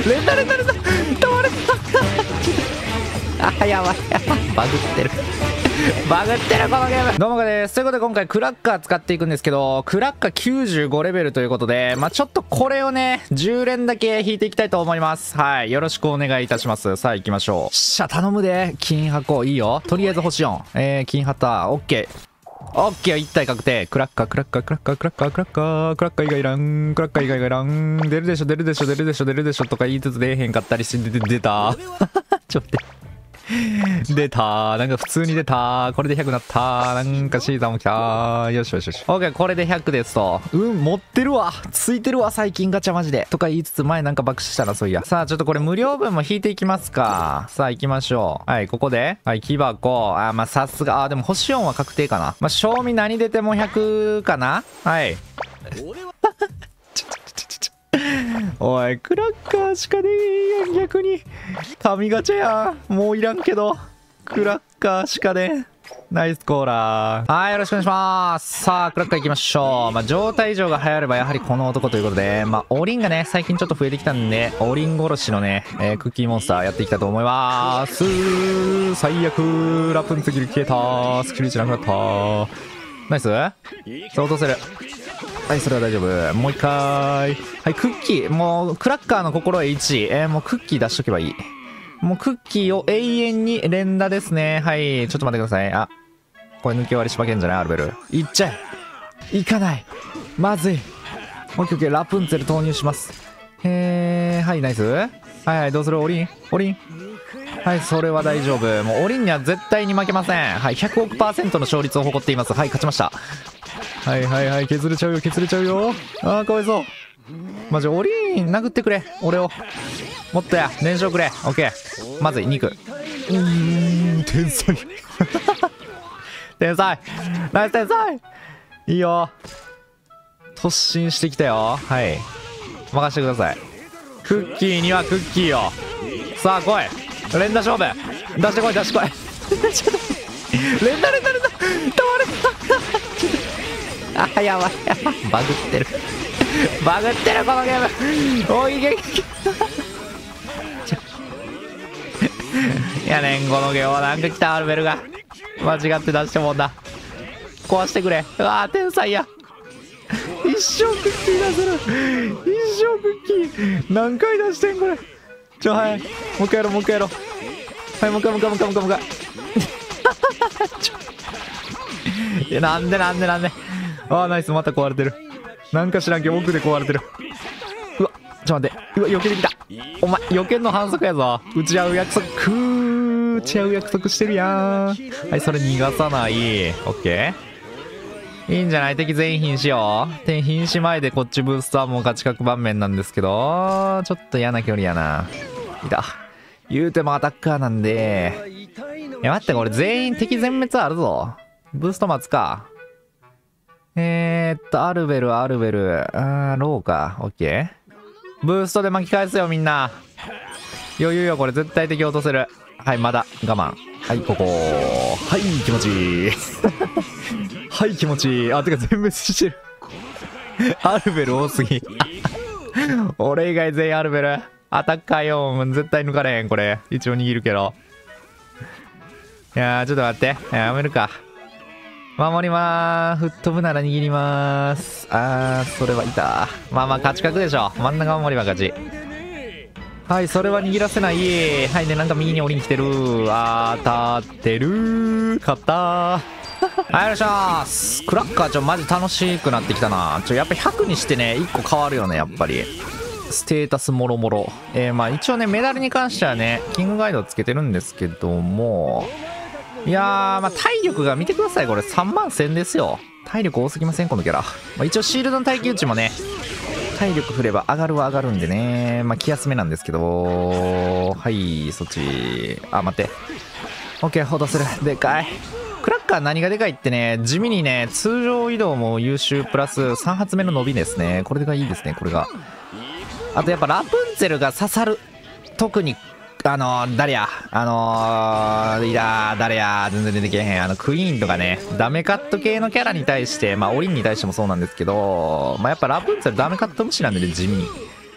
連打止まれあ、やばいバグってるバグってるこのゲーム。どうもです。ということで今回クラッカー使っていくんですけど、クラッカー95レベルということで、ちょっとこれをね10連だけ引いていきたいと思います。はい、よろしくお願いいたします。さあ行きましょう。しゃ頼むで。金箱いいよ。とりあえず星4、金旗 OK。オッケー、1体確定。クラッカー以外いらん。クラッカー以外いらん。出るでしょとか言いつつ出えへんかったりして、出たちょっと待って。出た。なんか普通に出た。これで100なった。なんかシーザーも来た。よし。オッケー、これで100ですと。持ってるわ。ついてるわ、最近ガチャマジで。とか言いつつ、前なんか爆死したな、そういや。さあ、ちょっとこれ無料分も引いていきますか。さあ、行きましょう。はい、ここで。はい、木箱。さすが。でも星4は確定かな。賞味何出ても100かな。はい。おい、クラッカーしかねえやん、逆に。神ガチャやん。もういらんけど。クラッカーしかねえ。ナイスコーラー。はい、よろしくお願いします。さあ、クラッカー行きましょう。状態異常が流行ればやはりこの男ということで、オリンがね、最近ちょっと増えてきたんで、オリン殺しのね、クッキーモンスターやっていきたいと思います。最悪。ラプンツェル消えた。スキル値なくなった。ナイス。さあ、落とせる。はい、それは大丈夫。もう一回。はい、クッキー。もう、クラッカーの心得1。もうクッキー出しとけばいい。もうクッキーを永遠に連打ですね。はい、ちょっと待ってください。これ抜け割りしばけんじゃないアルベル。いっちゃえ。いかない。まずい。オッケー、ラプンツェル投入します。はい、ナイス。はい、どうするオリン。はい、それは大丈夫。もうオリンには絶対に負けません。はい、100億%の勝率を誇っています。はい、勝ちました。はい、削れちゃうよ。かわいそう。マジ、オリン殴ってくれ。俺を。もっとや、燃焼くれ。オッケー。まずい、肉。天才。天才。ナイス天才。いいよ。突進してきたよ。はい。任せてください。クッキーにはクッキーを。さあ、来い。連打勝負。出してこい。ちょっと連打止まれやばいバグってるこのゲーム。おいけいやねんこのゲームは。なんか来たアルベルが間違って出してもんだ。壊してくれ。天才や。一生クッキー出せる。一生クッキー何回出してんこれ。はい、もう一回やろう。はい、もう一回いや、なんでナイス。また壊れてる。なんか知らんけど奥で壊れてる。うわ、ちょっと待って。うわ、避けてきた。お前避けんの反則やぞ。打ち合う約束してるやん。はい、それ逃がさない。オッケー、いいんじゃない。敵全員瀕死よ。瀕死前でこっちブースターもガチ角盤面なんですけど、ちょっと嫌な距離やな。いた。言うてもアタッカーなんで。いや待って、これ全員敵全滅あるぞ。ブースト待つか。アルベル、ローか。オッケー。ブーストで巻き返すよ、みんな。余裕よ、これ絶対敵落とせる。はい、まだ我慢。はい、ここ。はい、気持ちいい。はい、気持ちいい。てか全滅してる。アルベル多すぎ。俺以外全員アルベル。アタッカー4、絶対抜かれへん、これ。一応握るけど。いやー、ちょっと待って。やめるか。守りまーす。吹っ飛ぶなら握りまーす。それはいた。勝ち確でしょ。真ん中守りは勝ち。はい、それは握らせない。はいね、なんか右に降りに来てる。当たってる。勝ったー。はい、お願いします。クラッカーマジ楽しくなってきたな。やっぱ100にしてね、1個変わるよね、やっぱり。ステータスもろもろ。一応ね、メダルに関してはね、キングガイドつけてるんですけども、いやー、体力が見てください。これ3万1000ですよ。体力多すぎませんこのキャラ。一応シールドの耐久値もね、体力振れば上がるは上がるんでね、気休めなんですけど、はい、そっち。待って。OK、ほどする。でかい。クラッカー何がでかいってね、地味にね、通常移動も優秀プラス3発目の伸びですね。これがいいですね、これが。あとやっぱラプンツェルが刺さる。特に誰や誰や全然出てけへん。クイーンとかね、ダメカット系のキャラに対して、オリンに対してもそうなんですけど、やっぱラプンツェルダメカット無視なんでね、地味に。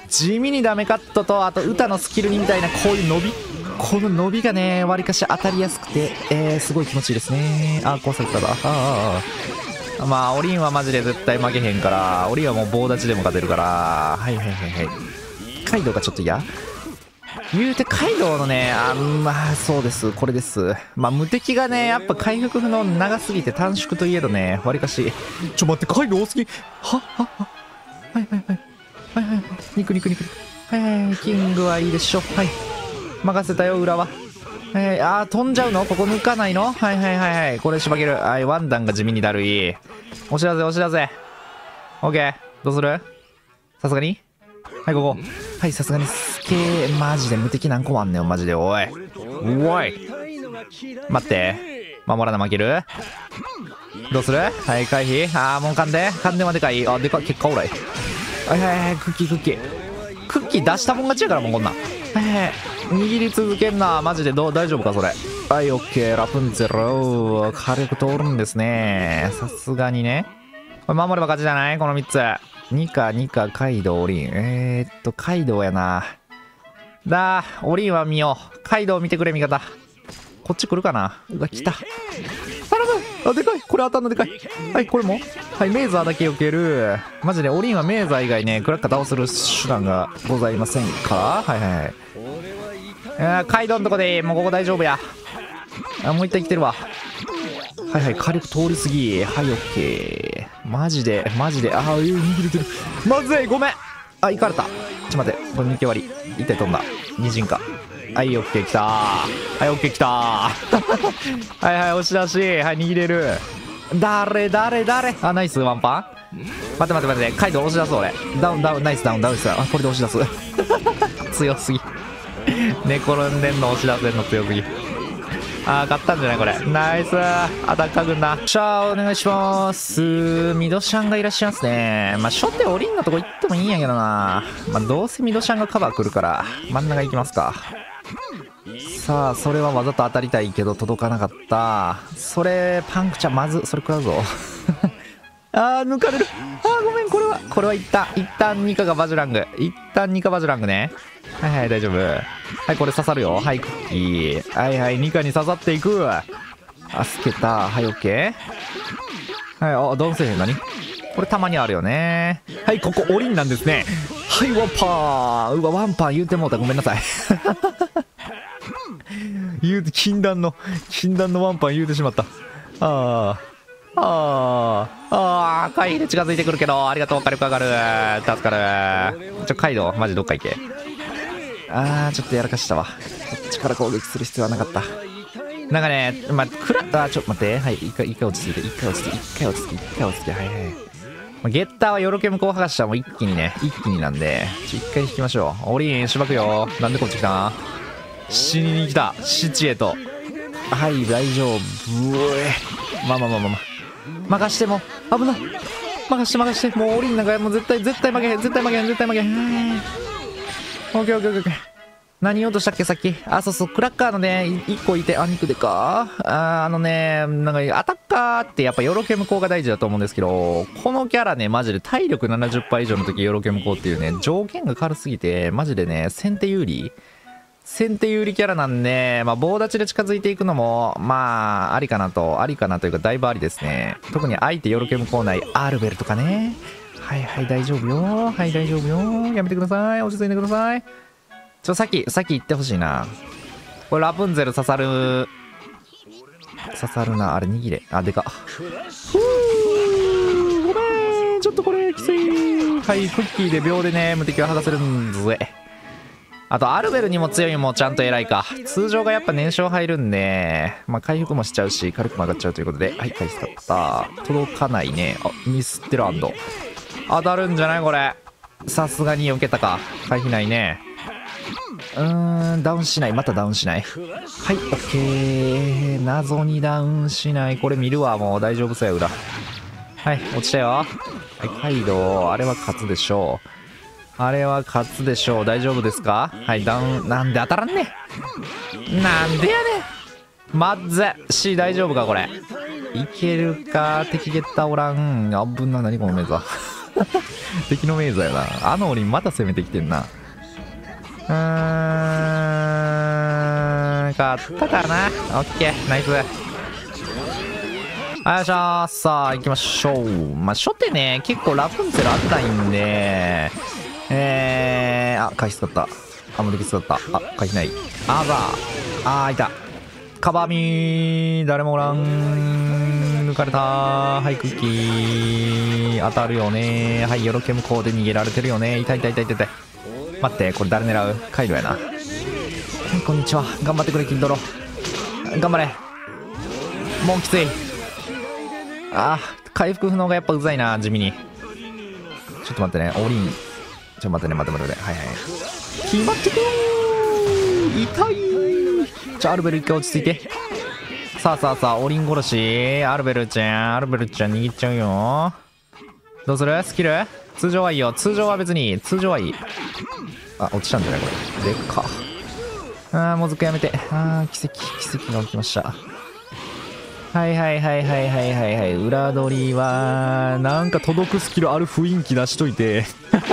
地味にダメカットと、あと歌のスキルにみたいなこういう伸び、この伸びがねわりかし当たりやすくて、すごい気持ちいいですね。あ、こうされただ。まあオリンはマジで絶対負けへんから、オリンはもう棒立ちでも勝てるから。はいはいはいはい。カイドウがちょっと嫌言うて、カイドウのね、まあそうです、これです。まあ無敵がねやっぱ回復不能長すぎて、短縮といえどねわりかし、ちょ待って、カイドウ多すぎ。はいはいはいはいはい、肉肉肉、はいはい、キングはいいでしょ。はい、任せたよ裏は。飛んじゃうの、ここ抜かないの。はいはいはいはい、これしばける。はい、ワンダンが地味にだるい。押し出せ押し出せ。オッケー、どうする、さすがに、はい、ここ、はい、さすがにスケマジで無敵何個もあんねんマジで。おいおい、待って、守らな負ける。どうする、はい、回避。もう勘ではでかい。でかい、結果オーライ。はいはいはい、クッキー出したもん勝ちやから、もうこんなん。はいはい、握り続けんなマジで。大丈夫かそれ。はい、オッケー、ラプンツェル火力通るんですね、さすがにね。これ守れば勝ちじゃない、この3つ。ニカカイドウオリン、カイドウやな。オリンは見よう。カイドウ見てくれ味方。こっち来るかな。うわ来た、頼む。でかい、これ当たんのでかい。はい、これも、はい、メーザーだけ避ける。マジでオリンはメーザー以外ねクラッカー倒せる手段がございませんか。はいはいはい、カイドウのとこでいい、もうここ大丈夫や。もう一体来てるわ。はいはい、火力通りすぎ。はい、オッケー。マジで逃げれてる。まずい、ごめん。行かれた。ちょっと待って、これ抜け割り一体飛んだ。二陣か。はい、オッケー来たー。はい、オッケー来たー。はいはい、押し出し。はい、握れる。誰ナイスワンパン。待ってカイドウ押し出す俺。ダウンナイスダウンした。これで押し出す。強すぎ。寝転んでんの押し出せんの強すぎ。勝ったんじゃないこれ。ナイスアタッカー軍だ。お願いします。ミドシャンがいらっしゃいますね。まあ初手オリンのとこ行ってもいいんやけどな。まあどうせミドシャンがカバー来るから真ん中行きますか。さあそれはわざと当たりたいけど届かなかった。それパンクちゃんまずそれ食らうぞ。抜かれる。ごめん、これは一旦ニカバジュラングね。はいはい、大丈夫。はい、これ刺さるよ。はい、クッキー。はいはい、ニカに刺さっていく。スケた。はい、オッケー。はい、ドンセーフ何これたまにあるよね。はい、ここオリンなんですね。はい、ワンパン。ワンパン言うてもうた。ごめんなさい。禁断のワンパン言うてしまった。回避で近づいてくるけど、ありがとう、火力上がる。助かる。カイドウマジどっか行け。ちょっとやらかしたわ。こっちから攻撃する必要はなかった。なんかね、ちょっと待って。はい、一回落ち着いて。はいはい。ゲッターはヨロケムコを剥がしたらもう一気になんで、一回引きましょう。オリン、しばくよ。なんでこっち来たん？死にに来た。シチエと。はい、大丈夫。まあ。任しても危ない。任して。もうオリンなんかもう絶対負けへん。オッケー。何言おうとしたっけさっき。そう、クラッカーのね1個いて、肉でか。なんかアタッカーってやっぱヨロケムコが大事だと思うんですけど、このキャラねマジで体力 70% 以上の時ヨロケムコっていうね条件が軽すぎて、マジでね先手有利キャラなんで、棒立ちで近づいていくのもありかなというかだいぶありですね。特に相手ヨロケムコ内アールベルとかね。はい大丈夫よ。やめてください。落ち着いてください。先行ってほしいな。これラプンツェル刺さるな。あれ握れ。でかっ。ごめん、ちょっとこれきつい。はい、クッキーで秒でね無敵を剥がせるんぜ。あとアルベルにも強いもちゃんと偉いか。通常がやっぱ燃焼入るんで、回復もしちゃうし火力も上がっちゃうということで、はい、回使った。届かないね。ミスってる。当たるんじゃないこれ。さすがに避けたか。回避ないね。ダウンしない。またダウンしない。はい、オッケー。謎にダウンしない。これ見るわ。もう大丈夫そうや裏。はい、落ちたよ。はい、カイドウ、あれは勝つでしょう。大丈夫ですか。はい、ダウン。なんで当たらんねん。なんでやねん。まず C 大丈夫かこれ。いけるか。敵ゲッターおらん。危な。何このメザ敵のメイズだよな。あのオリンまた攻めてきてんな。勝ったかな。オッケー、ナイス。よいしょ。さあ行きましょう。まあ初手ね結構ラプンツェルあったいんで、あ、回避使った。あ、無敵使った。あ、回避ない。あざあ、いた。カバーミー、誰もおらん。抜かれた。はい、クッキー。当たるよね。はい、ヨロケ向こうで逃げられてるよね。痛い痛い痛い痛い。待って、これ誰狙う？カイロやな。はい、こんにちは。頑張ってくれ、キンドロ。頑張れ。もうきつい。あー、回復不能がやっぱうざいな、地味に。ちょっと待ってね、オリン。ちょっと待ってね、待って。はいはい。決まってくー。痛い。アルベル一回落ち着いて。さあ、オリン殺し。アルベルちゃん握っちゃうよ。どうする？スキル？通常はいいよ。通常は別にいい。通常はいい。あ、落ちたんじゃないこれ。でっか。あー、もうずっとやめて。あー、奇跡が起きました。はい。裏取りは、なんか届くスキルある雰囲気出しといて。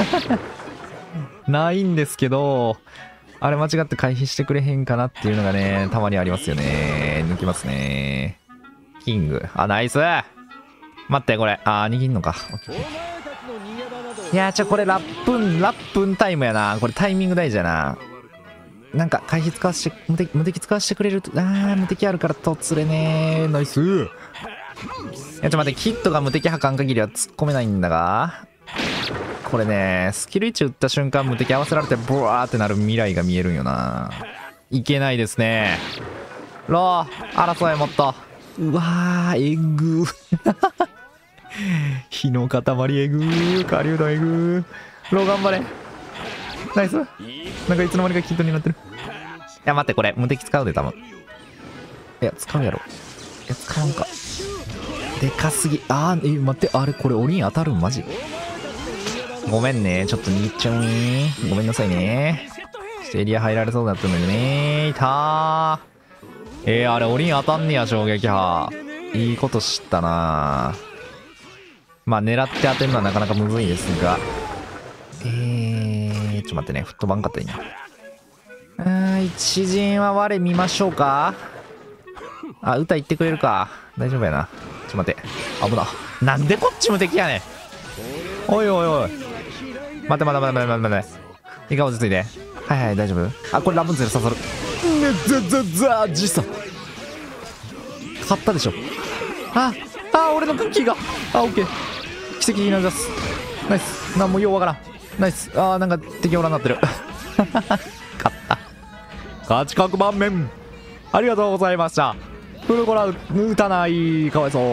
ないんですけど、あれ間違って回避してくれへんかなっていうのがね、たまにありますよね。抜きますね。キング。あ、ナイス。待って、これ。あー、握んのか。いやー、これラップンタイムやな。これタイミング大事やな。なんか、回避使わせて、無敵使わせてくれると、無敵あるからとつれねー。ナイス。いや、待って、キットが無敵破かん限りは突っ込めないんだが。これね、スキル1打った瞬間無敵合わせられてブワーってなる未来が見えるんよな。いけないですね。ロー、争いもっと。うわー、えぐー。火の塊えぐー。狩人えぐー。ロー頑張れ。ナイス。なんかいつの間にかキットになってる。いや、待って、これ、無敵使うで、多分。いや、使うやろ。いや、使わんか。でかすぎ。待って、あれ、これ、オリン当たるんマジ？ごめんね。ちょっと握っちゃうね。ごめんなさいね。ちょっとエリア入られそうだったんだよね。いたー。あれ、オリン当たんねや、衝撃波。いいこと知ったな。まあ、狙って当てるのはなかなかむずいですが。ちょっと待ってね。フットバンかったらいいな。一陣は我見ましょうか。あ、歌言ってくれるか。大丈夫やな。ちょっと待って。危な。なんでこっちも敵やねん。おい。待って。いいか、落ち着いて。はい、大丈夫。あ、これラプンツェル刺さる。時差。勝ったでしょ。俺のクッキーが。オッケー。奇跡になります。ナイス。なんもようわからん。ナイス。なんか敵オラになってる。勝った。勝ち確盤面。ありがとうございました。フルコラ打たない。かわいそう。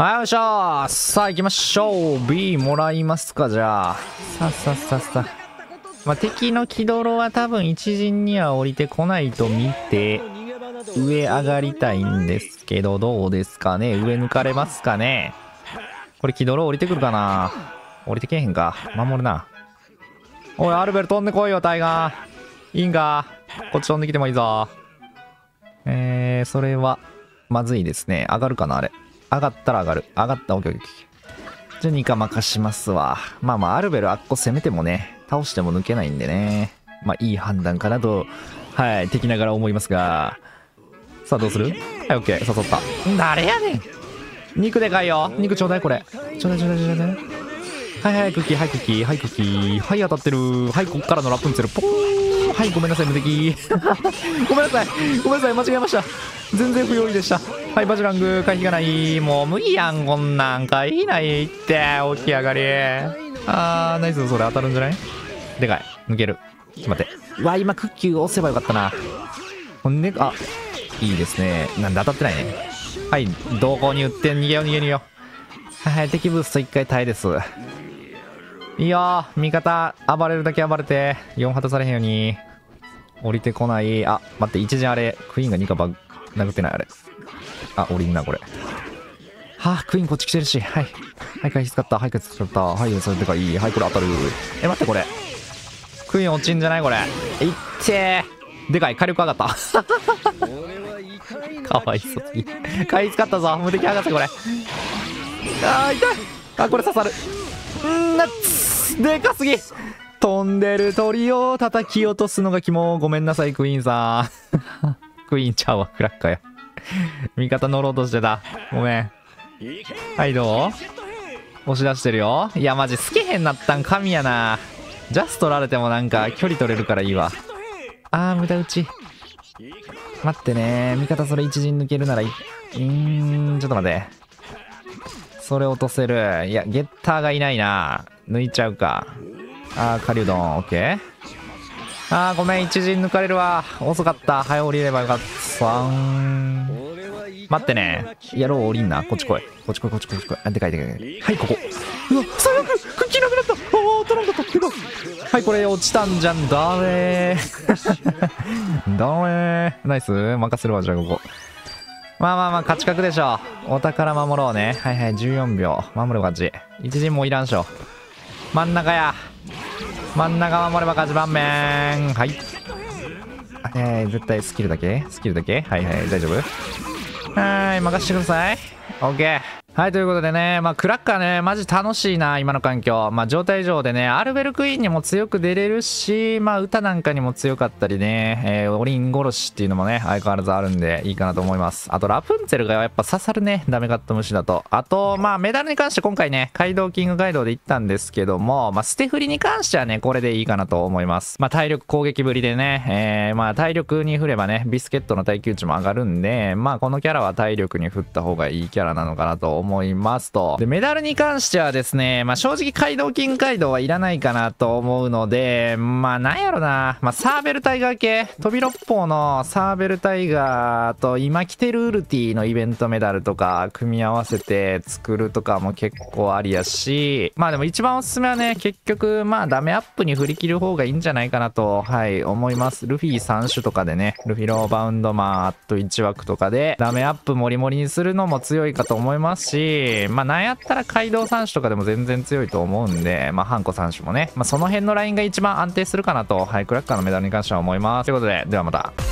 はい、よっしゃー。さあ行きましょう。B もらいますか、じゃあ。さあ。まあ、敵のキドロは多分一陣には降りてこないと見て、上上がりたいんですけど、どうですかね。上抜かれますかね。これキドロ降りてくるかな。降りてけへんか。守るな。おい、アルベル飛んでこいよ、タイガー。いいんか。こっち飛んできてもいいぞ。それは、まずいですね。上がるかな、あれ。上がったら上がる。上がった、オッケー。じゃあ2か任しますわ。まあ、アルベルあっこ攻めてもね、倒しても抜けないんでね。まあ、いい判断かなと、はい、敵ながら思いますが。さあ、どうする？はい、オッケー、誘った。誰やねん。肉でかいよ。肉ちょうだい、これ。ちょうだい。はい、クッキー。はい、当たってる。はい、こっからのラプンツェル。ポーン。はい、ごめんなさい、無敵。ごめんなさい、間違えました。全然不用意でした。はい、バジラング、回避がない。もう無理やん、こんなん。回避ないって、起き上がり。ナイス、それ当たるんじゃない？でかい。抜ける。ちょっと待って。うわ、今クッキー押せばよかったな。ほんで、いいですね。なんで当たってないね。はい、どこに打って逃げよう。はい、敵ブースト1回耐えです。いいよ、味方暴れるだけ暴れて4果たされへんように。降りてこない。待って、一時あれクイーンが2か殴ってない。あれ降りんな、これ。クイーンこっち来てるし。はい、回避使った。はい、それでかい。はい、これ当たる。待って、これクイーン落ちんじゃない？これいってー。でかい。火力上がったかわいそうすぎ。回避使ったぞ。無敵上がって、これ。痛い。これ刺さる。 でかすぎ。飛んでる鳥を叩き落とすのが肝。ごめんなさいクイーンさんクイーンちゃうわ、クラッカーや。味方乗ろうとしてた、ごめん。はいどう、押し出してるよ。いやマジ好けへんなったん神やな。ジャス取られてもなんか距離取れるからいいわ。あー無駄打ち。待ってね、味方それ一陣抜けるならちょっと待って、それ落とせる。いやゲッターがいないな、抜いちゃうか。あー狩人オッケー。あーごめん、一陣抜かれるわ、遅かった。早降りればよかった。待ってね、やろう降りんな。こっち来いこっち来いこっち来いこっち来い。あでかいでかい。はいここ。うわ最悪、クッキーなくなった。ああ頼んだったけど。はいこれ落ちたんじゃん。だめーだめー。ナイス、任せるわ。じゃあここまあまあまあ勝ち確でしょ。お宝守ろうね。はいはい14秒守る勝ち。一陣もういらんしょ。真ん中や、真ん中守れば勝ち盤面。はい絶対スキルだけはいはい大丈夫。はい、任せてください。OK。はい、ということでね、まあ、クラッカーね、マジ楽しいな、今の環境。まあ、状態上でね、アルベルクイーンにも強く出れるし、まあ、歌なんかにも強かったりね、オリン殺しっていうのもね、相変わらずあるんで、いいかなと思います。あと、ラプンツェルがやっぱ刺さるね、ダメカット虫だと。あと、まあ、メダルに関して今回ね、街道キングガイドで行ったんですけども、まあ、捨て振りに関してはね、これでいいかなと思います。まあ、体力攻撃ぶりでね、まあ、体力に振ればね、ビスケットの耐久値も上がるんで、まあ、このキャラは体力に振った方がいいキャラなのかなと思いますと。で、メダルに関してはですね、まあ、正直街道キングガイドはいらないかなと思うので、まあ、なんやろな、まあ、サーベルタイガー系、飛び六方のサーベルタイガーと今来てるウルティのイベントメダルとか組み合わせて作るとかも結構ありやし、まあでも一番おすすめはね、結局まあダメアップに振り切る方がいいんじゃないかなと、はい、思います。ルフィ3種とかでね、ルフィローバウンドマンあと1枠とかでダメアップモリモリにするのも強いかと思いますし、まあなんやったら街道3種とかでも全然強いと思うんで、まあハンコ3種もね、まあその辺のラインが一番安定するかなと、はい、クラッカーのメダルに関しては思います。ということで、ではまた。